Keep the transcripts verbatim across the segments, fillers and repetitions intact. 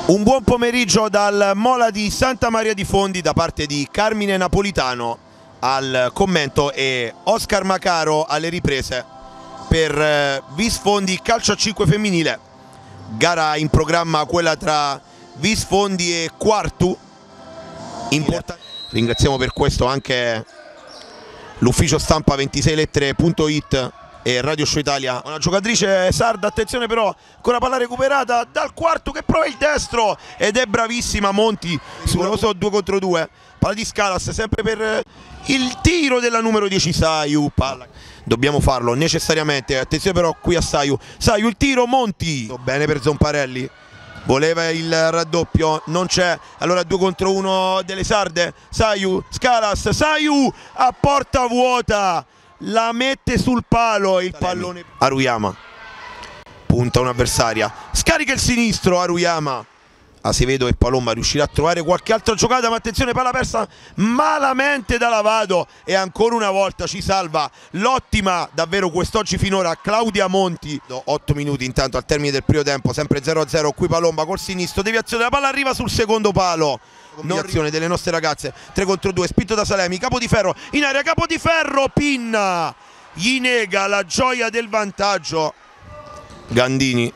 Un buon pomeriggio dal Mola di Santa Maria di Fondi da parte di Carmine Napolitano al commento e Oscar Macaro alle riprese per Vis Fondi Calcio a cinque femminile. Gara in programma quella tra Vis Fondi e Quartu. Import- Ringraziamo per questo anche l'ufficio stampa ventisei lettere punto it e Radio Show Italia. Una giocatrice sarda, attenzione però, ancora palla recuperata dal Quartu che prova il destro ed è bravissima Monti sullo so due contro due. Palla di Scalas sempre per il tiro della numero dieci Saiu. Palla. Dobbiamo farlo necessariamente, attenzione però qui a Saiu. Saiu il tiro, Monti. Bene per Zonparelli. Voleva il raddoppio, non c'è, allora due contro uno delle sarde. Saiu, Scalas, Saiu a porta vuota. La mette sul palo il pallone. Aruyama punta un'avversaria, scarica il sinistro Aruyama. Acevedo e Palomba riuscirà a trovare qualche altra giocata, ma attenzione, palla persa malamente da Lavado e ancora una volta ci salva l'ottima davvero quest'oggi finora Claudia Monti. otto minuti intanto al termine del primo tempo, sempre zero a zero, qui Palomba col sinistro, deviazione, la palla arriva sul secondo palo. Combinazione delle nostre ragazze, tre contro due, spinto da Salemi, capo di ferro, in area, capo di ferro, Pinna gli nega la gioia del vantaggio. Gandini,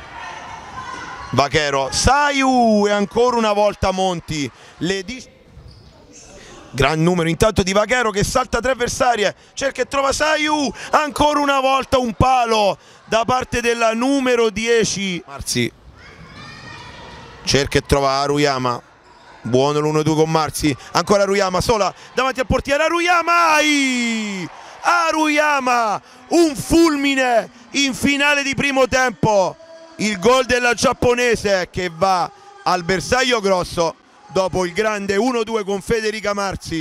Vaquero, Saiu e ancora una volta Monti. Le gran numero intanto di Vaquero che salta tre avversarie, cerca e trova Saiu, ancora una volta un palo da parte della numero dieci. Marzi cerca e trova Aruyama. Buono l'uno due con Marzi, ancora Aruyama sola davanti al portiere, Aruyama, ai! Aruyama, un fulmine in finale di primo tempo, il gol della giapponese che va al bersaglio grosso dopo il grande uno due con Federica Marzi.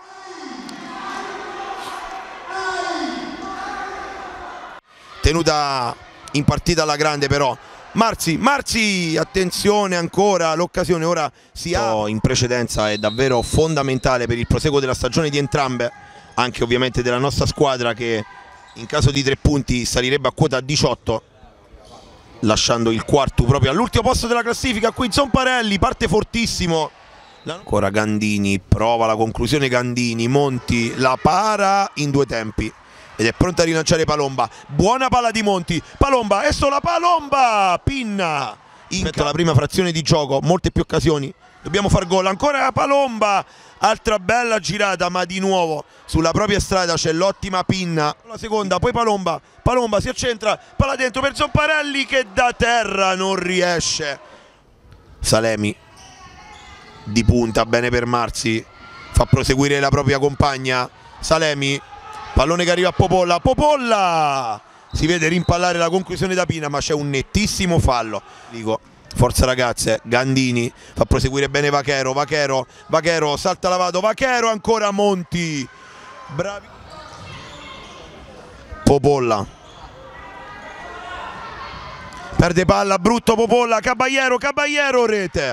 Tenuta in partita alla grande però Marzi, Marzi, attenzione ancora l'occasione, ora si ha in precedenza, è davvero fondamentale per il proseguo della stagione di entrambe, anche ovviamente della nostra squadra che in caso di tre punti salirebbe a quota diciotto, lasciando il Quartu proprio all'ultimo posto della classifica. Qui Zonparelli parte fortissimo, ancora Gandini, prova la conclusione Gandini, Monti la para in due tempi ed è pronta a rilanciare Palomba. Buona palla di Monti, Palomba, è sola Palomba, Pinna in la prima frazione di gioco, molte più occasioni, dobbiamo far gol, ancora Palomba, altra bella girata ma di nuovo sulla propria strada c'è l'ottima Pinna. La seconda, poi Palomba, Palomba si accentra, palla dentro per Zonparelli che da terra non riesce. Salemi di punta, bene per Marzi, fa proseguire la propria compagna. Salemi, pallone che arriva a Popolla, Popolla si vede rimpallare la conclusione da Pina ma c'è un nettissimo fallo. Dico, forza ragazze, Gandini fa proseguire bene Vaquero, Vaquero, Vaquero salta Lavado, Vaquero ancora Monti, bravi. Popolla perde palla, brutto Popolla, Caballero, Caballero, rete.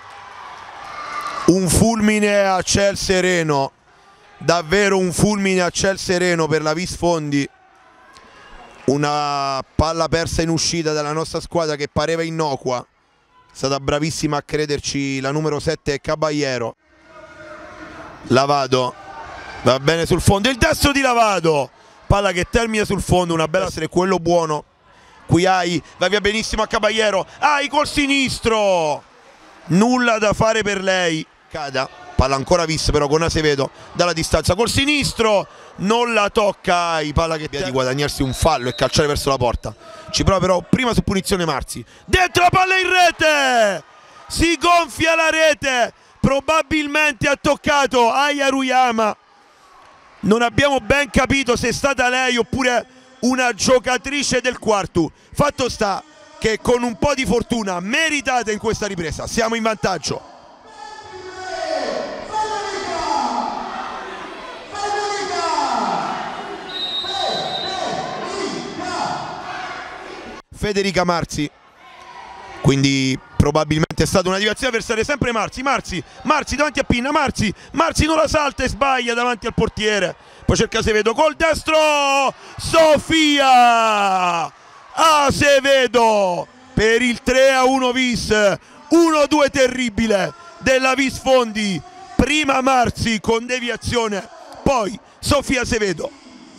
Un fulmine a ciel sereno, davvero un fulmine a ciel sereno per la Vis Fondi. Una palla persa in uscita dalla nostra squadra che pareva innocua, è stata bravissima a crederci la numero sette Caballero. Lavado va bene sul fondo, il destro di Lavado, palla che termina sul fondo, una bella essere quello buono. Qui Ai va via benissimo a Caballero, Ai col sinistro, nulla da fare per lei. Cada, palla ancora vista però con Acevedo dalla distanza col sinistro, non la tocca Ai, palla che via di guadagnarsi un fallo e calciare verso la porta. Ci prova però prima su punizione Marzi, dentro la palla in rete, si gonfia la rete, probabilmente ha toccato Ai Aruyama, non abbiamo ben capito se è stata lei oppure una giocatrice del Quartu. Fatto sta che con un po' di fortuna meritata in questa ripresa siamo in vantaggio. Federica Marzi, quindi probabilmente è stata una deviazione avversaria, sempre Marzi, Marzi, Marzi davanti a Pinna, Marzi, Marzi non la salta e sbaglia davanti al portiere, poi cerca Acevedo col destro, Sofia Acevedo per il tre a uno Vis, uno due terribile della Visfondi, prima Marzi con deviazione, poi Sofia Sevedo.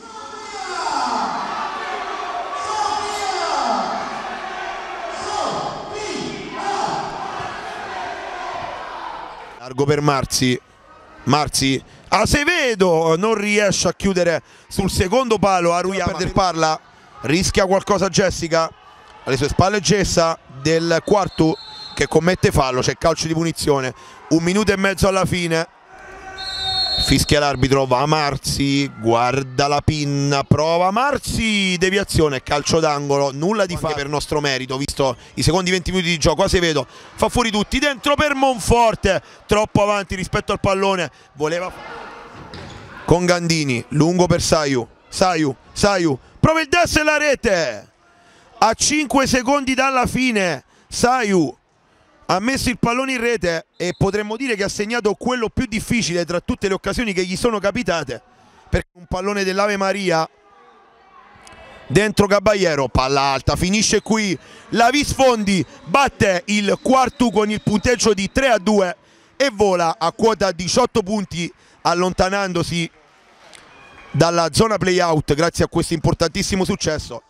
Largo per Marzi, Marzi, Azevedo non riesce a chiudere sul secondo palo, Aruyama per parla, rischia qualcosa Jessica, alle sue spalle Gessa del quarto che commette fallo, c'è calcio di punizione, un minuto e mezzo alla fine, fischia l'arbitro, va Marzi, guarda la pinna, prova Marzi, deviazione, calcio d'angolo, nulla di fare per nostro merito, visto i secondi venti minuti di gioco. Azevedo fa fuori tutti, dentro per Monforte, troppo avanti rispetto al pallone, voleva con Gandini, lungo per Saiu, Saiu, Saiu, prova il destro e la rete, a cinque secondi dalla fine, Saiu ha messo il pallone in rete e potremmo dire che ha segnato quello più difficile tra tutte le occasioni che gli sono capitate, perché un pallone dell'Ave Maria dentro Caballero, palla alta, finisce qui, la Visfondi batte il quarto con il punteggio di tre a due e vola a quota diciotto punti, allontanandosi dalla zona play out grazie a questo importantissimo successo.